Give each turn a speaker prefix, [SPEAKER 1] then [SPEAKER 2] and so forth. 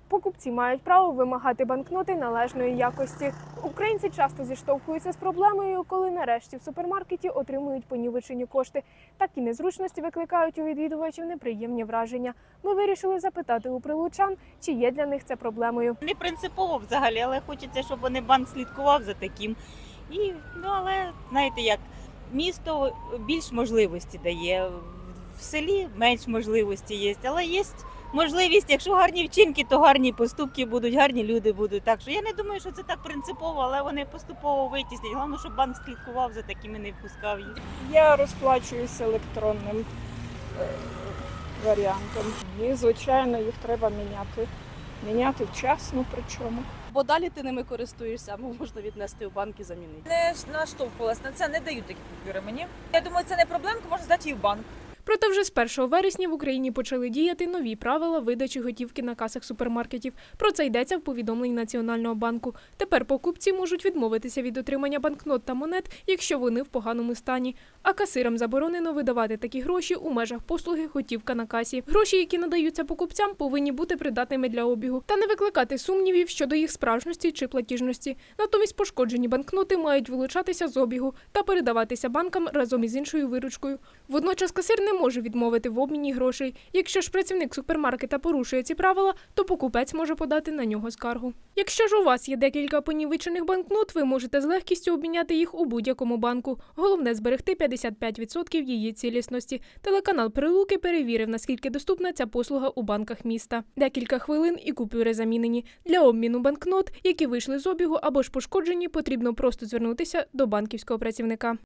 [SPEAKER 1] Покупці мають право вимагати банкноти належної якості. Українці часто зіштовхуються з проблемою, коли нарешті в супермаркеті отримують понівечені кошти. Такі незручності викликають у відвідувачів неприємні враження. Ми вирішили запитати у прилучан, чи є для них це проблемою.
[SPEAKER 2] Не принципово взагалі, але хочеться, щоб вони банк слідкував за таким. Але знаєте як, місто більш можливості дає, в селі менш можливості є, але є можливість, якщо гарні вчинки, то гарні поступки будуть, гарні люди будуть. Так що я не думаю, що це так принципово, але вони поступово витіснять. Головне, щоб банк слідкував за таким і не впускав їх.
[SPEAKER 3] Я розплачуюся електронним варіантом. І, звичайно, їх треба міняти. Міняти вчасно причому.
[SPEAKER 4] Бо далі ти ними користуєшся, або можна віднести в банк і замінити.
[SPEAKER 5] Не наштовхувалась на це, не дають такі купюри мені. Я думаю, це не проблемка, можна здати її в банк.
[SPEAKER 1] Проте вже з 1 вересня в Україні почали діяти нові правила видачі готівки на касах супермаркетів. Про це йдеться в повідомленні Національного банку. Тепер покупці можуть відмовитися від отримання банкнот та монет, якщо вони в поганому стані. А касирам заборонено видавати такі гроші у межах послуги готівка на касі. Гроші, які надаються покупцям, повинні бути придатними для обігу та не викликати сумнівів щодо їх справжності чи платіжності. Натомість пошкоджені банкноти мають вилучатися з обігу та передаватися банкам разом із іншою виручкою. Водночас касир не може відмовити в обміні грошей. Якщо ж працівник супермаркета порушує ці правила, то покупець може подати на нього скаргу. Якщо ж у вас є декілька понівечених банкнот, ви можете з легкістю обміняти їх у будь-якому банку. Головне – зберегти 55% її цілісності. Телеканал Прилуки перевірив, наскільки доступна ця послуга у банках міста. Декілька хвилин і купюри замінені. Для обміну банкнот, які вийшли з обігу або ж пошкоджені, потрібно просто звернутися до банківського працівника.